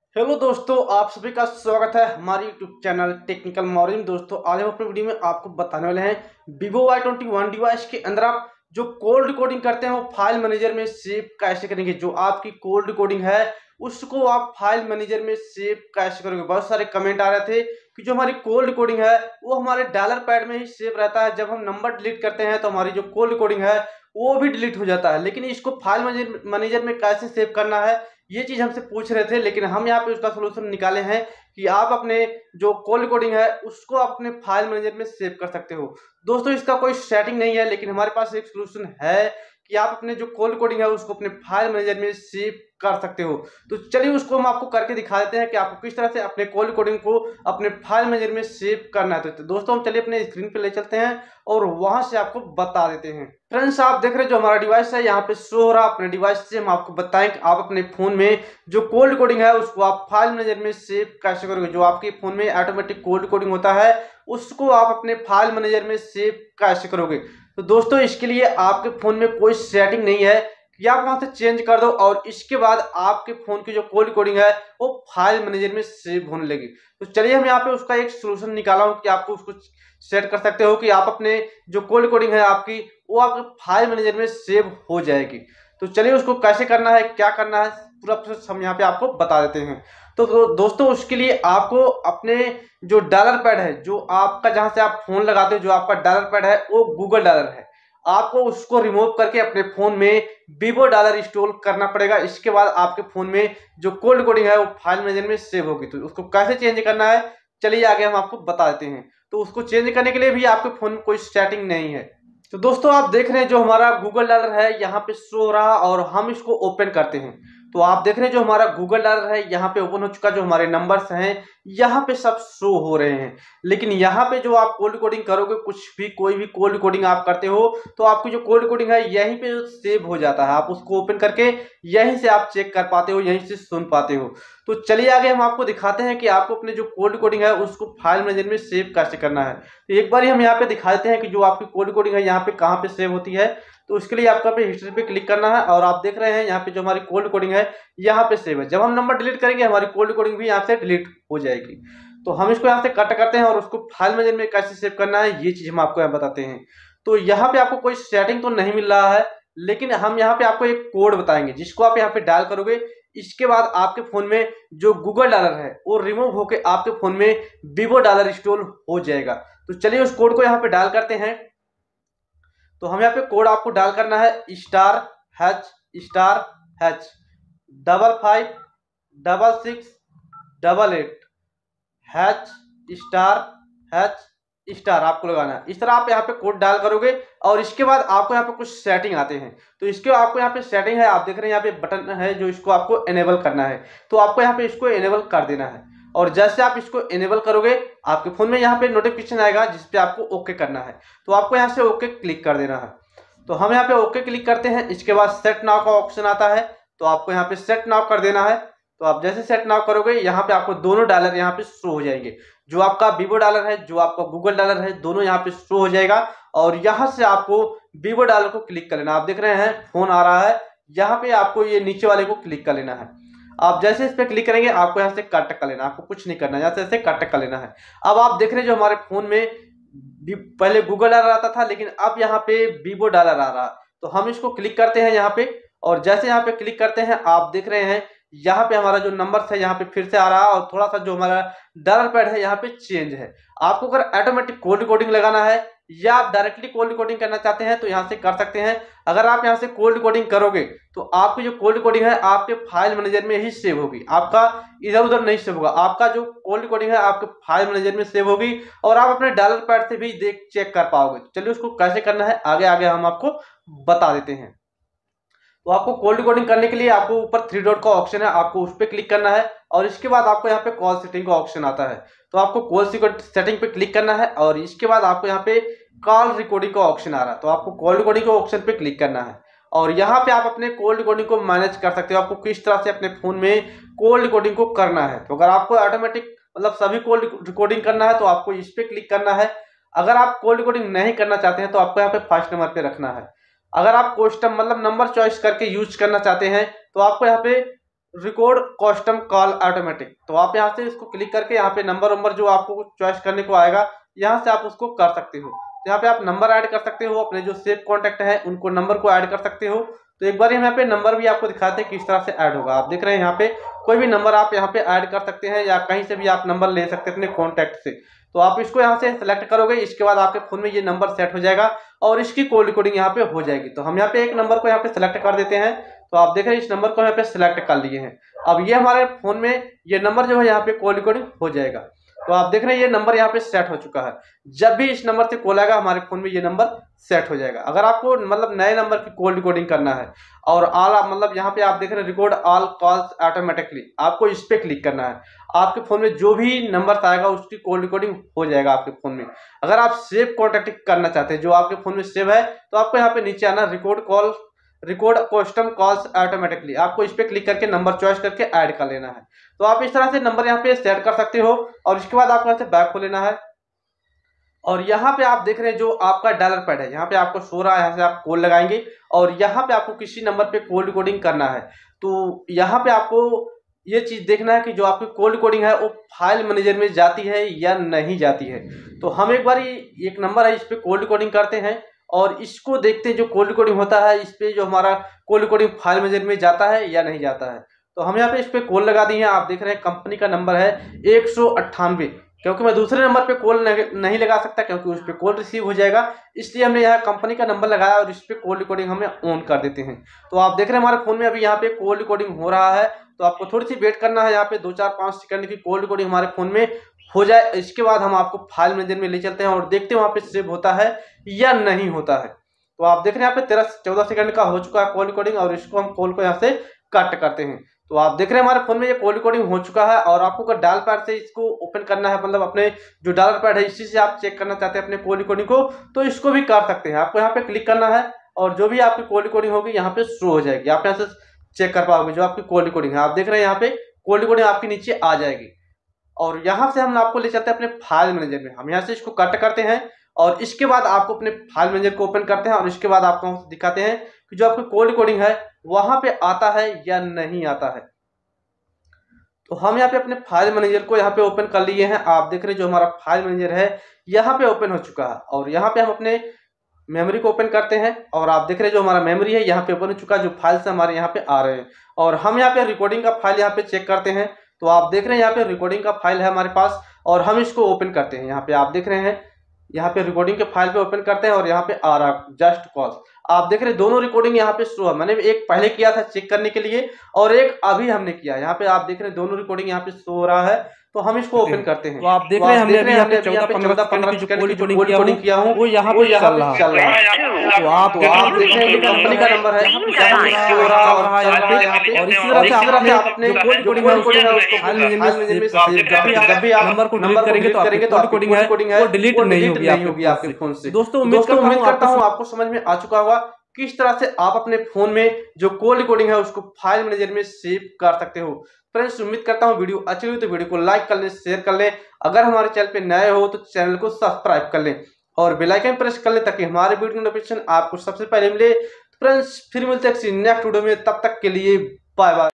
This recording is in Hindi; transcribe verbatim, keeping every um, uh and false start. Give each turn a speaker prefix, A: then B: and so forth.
A: हेलो दोस्तों, आप सभी का स्वागत है हमारे यूट्यूब चैनल टेक्निकल मॉर्निंग। दोस्तों, आज हम अपने वीडियो में आपको बताने वाले हैं vivo Y twenty one device के अंदर आप जो कोड रिकॉर्डिंग करते हैं वो फाइल मैनेजर में सेव कैसे करेंगे। जो आपकी कोड रिकॉर्डिंग है उसको आप फाइल मैनेजर में सेव कैसे करोगे। बहुत सारे कमेंट आ रहे थे कि जो हमारी कोड रिकॉर्डिंग है वो हमारे डायलर पैड में ही सेव रहता है, जब हम नंबर डिलीट करते हैं तो हमारी जो कोड रिकॉर्डिंग है वो भी डिलीट हो जाता है। लेकिन इसको फाइल मैनेजर में कैसे सेव करना है ये चीज हमसे पूछ रहे थे, लेकिन हम यहाँ पे उसका सोल्यूशन निकाले हैं कि आप अपने जो कॉल रिकॉर्डिंग है उसको अपने फाइल मैनेजर में सेव कर सकते हो। दोस्तों, इसका कोई सेटिंग नहीं है, लेकिन हमारे पास एक सोल्यूशन है कि आप अपने जो कॉल रिकॉर्डिंग है उसको अपने फाइल मैनेजर में सेव कर सकते हो। तो चलिए उसको हम आपको करके दिखा देते हैं कि आपको किस तरह से अपने कॉल रिकॉर्डिंग को अपने फाइल मैनेजर में सेव करना है। तो दोस्तों, हम चलिए अपने स्क्रीन पे ले चलते हैं और वहां से आपको बता देते हैं। फ्रेंड्स, आप देख रहे हैं जो हमारा डिवाइस है यहाँ पे शो हो रहा है। अपने डिवाइस से हम आपको बताएं कि आप अपने फोन में जो कॉल रिकॉर्डिंग है उसको आप फाइल मैनेजर में सेव कैसे करोगे। जो आपके फोन में ऑटोमेटिक कॉल रिकॉर्डिंग होता है उसको आप अपने फाइल मैनेजर में सेव कैसे करोगे। तो दोस्तों, इसके लिए आपके फोन में कोई सेटिंग नहीं है कि आप वहां से चेंज कर दो और इसके बाद आपके फोन की जो कॉल रिकॉर्डिंग है वो फाइल मैनेजर में सेव होने लगी। तो चलिए हम यहाँ पे उसका एक सोल्यूशन निकाला हूँ कि आपको उसको सेट कर सकते हो कि आप अपने जो कॉल रिकॉर्डिंग है आपकी वो आपके फाइल मैनेजर में सेव हो जाएगी। तो चलिए उसको कैसे करना है, क्या करना है, पूरा प्रोसेस हम यहाँ पे आपको बता देते हैं। तो दोस्तों, उसके लिए आपको अपने जो डायलर पैड है, जो आपका जहां से आप फोन लगाते हो, जो आपका डायलर पैड है वो गूगल डायलर है, आपको उसको रिमूव करके अपने फोन में vivo डायलर इंस्टॉल करना पड़ेगा। इसके बाद आपके फोन में जो कॉल रिकॉर्डिंग है वो फाइल मैनेजर में सेव होगी। तो उसको कैसे चेंज करना है चलिए आगे हम आपको बता देते हैं। तो उसको चेंज करने के लिए भी आपके फोन में कोई सेटिंग नहीं है। तो दोस्तों, आप देख रहे हैं जो हमारा गूगल डायलर है यहाँ पे शो हो रहा और हम इसको ओपन करते हैं तो आप देख रहे हैं जो हमारा गूगल डायलर है यहाँ पे ओपन हो चुका। जो हमारे नंबर्स हैं यहाँ पे सब शो हो रहे हैं, लेकिन यहाँ पे जो आप कॉल रिकॉर्डिंग करोगे, कुछ भी कोई भी कॉल रिकॉर्डिंग आप करते हो तो आपकी जो कॉल रिकॉर्डिंग है यहीं पे सेव हो जाता है। आप उसको ओपन करके यहीं से आप चेक कर पाते हो, यहीं से सुन पाते हो। तो चलिए आगे हम आपको दिखाते हैं कि आपको अपने जो कॉल रिकॉर्डिंग है उसको फाइल मैनेजर में सेव कैसे करना है। तो एक बार हम यहाँ पे दिखा देते हैं कि जो आपकी कॉल रिकॉर्डिंग है यहाँ पे कहाँ पे सेव होती है। तो उसके लिए आपको पे हिस्ट्री पे क्लिक करना है और आप देख रहे हैं यहाँ पे जो हमारी कॉल रिकॉर्डिंग है यहाँ पे सेव है। जब हम नंबर डिलीट करेंगे हमारी कॉल रिकॉर्डिंग भी यहाँ से डिलीट हो जाएगी। तो हम इसको यहाँ से कट करते हैं और उसको फाइल मैनेजर में कैसे सेव करना है ये चीज हम आपको यहाँ बताते हैं। तो यहाँ पे आपको कोई सेटिंग तो नहीं मिल रहा है, लेकिन हम यहाँ पे आपको एक कोड बताएंगे जिसको आप यहाँ पे डायल करोगे। इसके बाद आपके फोन में जो गूगल डायलर है वो रिमूव होकर आपके फोन में vivo डायलर इंस्टॉल हो जाएगा। तो चलिए उस कोड को यहाँ पे डायल करते हैं। तो हम यहाँ पे कोड आपको डायल करना है star hash star hash double five double six double eight hash star hash star आपको लगाना है। इस तरह आप यहाँ पे कोड डायल करोगे और इसके बाद आपको यहाँ पे कुछ सेटिंग आते हैं। तो इसके आपको यहाँ पे सेटिंग है, आप देख रहे हैं यहाँ पे बटन है जो इसको आपको एनेबल करना है। तो आपको यहाँ पे इसको एनेबल कर देना है और जैसे आप इसको एनेबल करोगे आपके फोन में यहाँ पे नोटिफिकेशन आएगा जिसपे आपको ओके करना है। तो आपको यहाँ से ओके क्लिक कर देना है। तो हम यहाँ पे ओके क्लिक करते हैं। इसके बाद सेट नाउ का ऑप्शन आता है तो आपको यहाँ पे सेट नाउ कर देना है। तो आप जैसे सेट नाउ करोगे यहाँ पे आपको दोनों डॉलर यहाँ पे शो हो जाएंगे। जो आपका vivo डॉलर है, जो आपका गूगल डॉलर है, दोनों यहाँ पे शो हो जाएगा। और यहाँ से आपको vivo डॉलर को क्लिक कर लेना। आप देख रहे हैं फोन आ रहा है, यहाँ पे आपको ये नीचे वाले को क्लिक कर लेना है। आप जैसे इस पे क्लिक करेंगे आपको यहाँ से कट कर लेना, आपको कुछ नहीं करना, यहाँ से ऐसे कट कर लेना है। अब आप देख रहे हैं जो हमारे फोन में पहले गूगल डॉलर आता था लेकिन अब यहाँ पे vivo डॉलर आ रहा है। तो हम इसको क्लिक करते हैं यहाँ पे और जैसे यहाँ पे क्लिक करते हैं आप देख रहे हैं यहाँ पे हमारा जो नंबर है यहाँ पे फिर से आ रहा है और थोड़ा सा जो हमारा डायलर पैड है यहाँ पे चेंज है। आपको अगर ऑटोमेटिक कॉल रिकॉर्डिंग लगाना है या आप डायरेक्टली कॉल रिकॉर्डिंग करना चाहते हैं तो यहाँ से कर सकते हैं। अगर आप यहाँ से कॉल रिकॉर्डिंग करोगे तो आपकी जो कॉल रिकॉर्डिंग है आपके फाइल मैनेजर में ही सेव होगी, आपका इधर उधर नहीं सेव होगा। आपका जो कॉल रिकॉर्डिंग है आपके फाइल मैनेजर में सेव होगी और आप अपने डायलर पैड से भी देख चेक कर पाओगे। चलिए उसको कैसे करना है आगे आगे हम आपको बता देते हैं। तो आपको कॉल रिकॉर्डिंग करने के लिए आपको ऊपर थ्री डॉट का ऑप्शन है, आपको उस पर क्लिक करना है और इसके बाद आपको यहाँ पे कॉल सेटिंग का ऑप्शन आता है। तो आपको कॉल सेटिंग पे क्लिक करना है और इसके बाद आपको यहाँ पे कॉल रिकॉर्डिंग का ऑप्शन आ रहा है। तो आपको कॉल रिकॉर्डिंग के ऑप्शन पे क्लिक करना है और यहाँ पे आप अपने कॉल रिकॉर्डिंग को मैनेज कर सकते हो, आपको किस तरह से अपने फोन में कॉल रिकॉर्डिंग को करना है। तो अगर आपको ऑटोमेटिक मतलब सभी कॉल रिकॉर्डिंग करना है तो आपको इस पे क्लिक करना है। अगर आप कॉल रिकॉर्डिंग नहीं करना चाहते हैं तो आपको यहाँ पे फर्स्ट नंबर पे रखना है। अगर आप कस्टम मतलब नंबर चॉइस करके यूज करना चाहते हैं तो आपको यहाँ पे रिकॉर्ड कस्टम कॉल ऑटोमेटिक। तो आप यहाँ से इसको क्लिक करके यहाँ पे नंबर नंबर जो आपको चॉइस करने को आएगा यहाँ से आप उसको कर सकते हो। तो यहाँ पे आप नंबर ऐड कर सकते हो, अपने जो सेव कॉन्टैक्ट है उनको नंबर को ऐड कर सकते हो। तो एक बार हम यहाँ पे नंबर भी आपको दिखाते हैं किस तरह से ऐड होगा। आप देख रहे हैं यहाँ पे कोई भी नंबर आप यहाँ पे ऐड कर सकते हैं या कहीं से भी आप नंबर ले सकते हैं अपने कॉन्टैक्ट से। तो आप इसको यहाँ से सेलेक्ट करोगे, इसके बाद आपके फोन में ये नंबर सेट हो जाएगा और इसकी कॉल रिकॉर्डिंग यहाँ पे हो जाएगी। तो हम यहाँ पे एक नंबर को यहाँ पे सेलेक्ट कर देते हैं। तो आप देख रहे हैं इस नंबर को यहाँ पे सिलेक्ट कर लिए हैं। अब ये हमारे फोन में ये नंबर जो है यहाँ पे कॉल रिकॉर्डिंग हो जाएगा। तो आप देख रहे हैं ये नंबर यहाँ पे सेट हो चुका है। जब भी इस नंबर से कॉल आएगा हमारे फोन में ये नंबर सेट हो जाएगा। अगर आपको मतलब नए नंबर की कॉल रिकॉर्डिंग करना है और ऑल मतलब यहाँ पे आप देख रहे हैं रिकॉर्ड ऑल कॉल्स ऑटोमेटिकली, आपको इस पे क्लिक करना है। आपके फोन में जो भी नंबर आएगा उसकी कॉल रिकॉर्डिंग हो जाएगा आपके फोन में। अगर आप सेव कॉन्टैक्ट करना चाहते हैं जो आपके फोन में सेव है तो आपको यहाँ पे नीचे आना record call record custom calls automatically, आपको इस पे क्लिक करके नंबर चॉइस करके ऐड कर लेना है। तो आप इस तरह से नंबर यहाँ पे सेट कर सकते हो और इसके बाद आपको यहाँ से बैक हो लेना है। और यहाँ पे आप देख रहे हैं जो आपका डायलर पैड है यहाँ पे आपको शो रहा है, यहाँ से आप कॉल लगाएंगे और यहाँ पे आपको किसी नंबर पे कॉल रिकॉर्डिंग करना है। तो यहाँ पे आपको ये चीज देखना है कि जो आपकी कॉल रिकॉर्डिंग है वो फाइल मैनेजर में जाती है या नहीं जाती है। तो हम एक बार एक नंबर है इस पे कॉल रिकॉर्डिंग करते हैं और इसको देखते हैं जो कॉल रिकॉर्डिंग होता है इस पे जो हमारा कॉल रिकॉर्डिंग फाइल मैनेजर में जाता है या नहीं जाता है। तो हम यहाँ पे इस पे कॉल लगा दी है। आप देख रहे हैं कंपनी का नंबर है एक सौ अट्ठानवे, क्योंकि मैं दूसरे नंबर पे कॉल नहीं लगा सकता क्योंकि उस पर कॉल रिसीव हो जाएगा, इसलिए हमने यहाँ कंपनी का नंबर लगाया और इस पे कॉल रिकॉर्डिंग हमें ऑन कर देते हैं। तो आप देख रहे हैं हमारे फोन में अभी यहाँ पे कॉल रिकॉर्डिंग हो रहा है। तो आपको थोड़ी सी वेट करना है, यहाँ पे दो चार पाँच सेकंड की कॉल रिकॉर्डिंग हमारे फोन में हो जाए। इसके बाद हम आपको फाइल मैनेजर में ले चलते हैं और देखते हैं वहाँ पे सेव होता है या नहीं होता है। तो आप देख रहे हैं यहाँ पे तेरह चौदह सेकंड का हो चुका है कॉल रिकॉर्डिंग और इसको हम कॉल को यहाँ से कट करते हैं। तो आप देख रहे हैं हमारे फोन में ये कॉल रिकॉर्डिंग हो चुका है और आपको अगर डायल पैड से इसको ओपन करना है, मतलब अपने जो डायल पैड है इसी से आप चेक करना चाहते हैं अपने कॉल रिकॉर्डिंग को, तो इसको भी कर सकते हैं। आपको यहाँ पे क्लिक करना है और जो भी आपकी कॉल रिकॉर्डिंग होगी यहाँ पे शो हो जाएगी। आप यहाँ से चेक कर पाओगे जो आपकी कॉल रिकॉर्डिंग है। आप देख रहे हैं यहाँ पे कॉल रिकॉर्डिंग आपके नीचे आ जाएगी और यहाँ से हम आपको ले चलते हैं अपने फाइल मैनेजर में। हम यहाँ से इसको कट करते हैं और इसके बाद आपको अपने फाइल मैनेजर को ओपन करते हैं और इसके बाद आपको दिखाते हैं कि जो आपकी कॉल रिकॉर्डिंग है वहां पे आता है या नहीं आता है। तो हम यहाँ पे अपने फाइल मैनेजर को यहाँ पे ओपन कर लिए हैं। आप देख रहे हैं जो हमारा फाइल मैनेजर है यहाँ पे ओपन हो चुका है और यहाँ पे हम अपने मेमोरी को ओपन करते हैं और आप देख रहे हैं जो हमारा मेमोरी है यहाँ पे ओपन हो चुका है, जो फाइल्स हमारे यहाँ पे आ रहे हैं। और हम यहाँ पे रिकॉर्डिंग का फाइल यहाँ पे चेक करते हैं। तो आप देख रहे हैं यहाँ पे रिकॉर्डिंग का फाइल है हमारे पास और हम इसको ओपन करते हैं। यहाँ पे आप देख रहे हैं यहाँ पे रिकॉर्डिंग के फाइल पे ओपन करते हैं और यहाँ पे आ रहा जस्ट कॉल्स। आप देख रहे हैं दोनों रिकॉर्डिंग यहाँ पे शो है। मैंने एक पहले किया था चेक करने के लिए और एक अभी हमने किया। यहाँ पे आप देख रहे हैं दोनों रिकॉर्डिंग यहाँ पे शो हो रहा है। तो हम इसको ओपन करते हैं।
B: तो आप देख रहे हैं हमने अभी यहाँ पे चौदह पंद्रह सेकंड की जो कॉल रिकॉर्डिंग किया हूँ वो यहाँ पे चल रहा है। तो आप देख रहे हैं
A: कंपनी का नंबर है शो रहा है यहाँ पे और इसी तरह से आप अपने कॉल रिकॉर्डिंग है उसको फाइल मैनेजर में जब भी आप नंबर को डिलीट करेंगे तो करेंगे तो रिकॉर्डिंग है वो डिलीट नहीं होगी आपके फोन से। दोस्तों उम्मीद करता हूँ आपको समझ में आ चुका होगा किस तरह से आप अपने फोन में जो कॉल रिकॉर्डिंग है उसको फाइल मैनेजर में सेव कर सकते हो। फ्रेंड्स उम्मीद करता हूँ वीडियो अच्छी लगी तो वीडियो को लाइक कर लें, शेयर कर लें। अगर हमारे चैनल पे नए हो तो चैनल को सब्सक्राइब कर लें और बेल आइकन प्रेस कर लें ताकि हमारे वीडियो नोटिफिकेशन आपको सबसे पहले मिले। फ्रेंड्स फिर मिलते हैं नेक्स्ट वीडियो में, तब तक के लिए बाय बाय।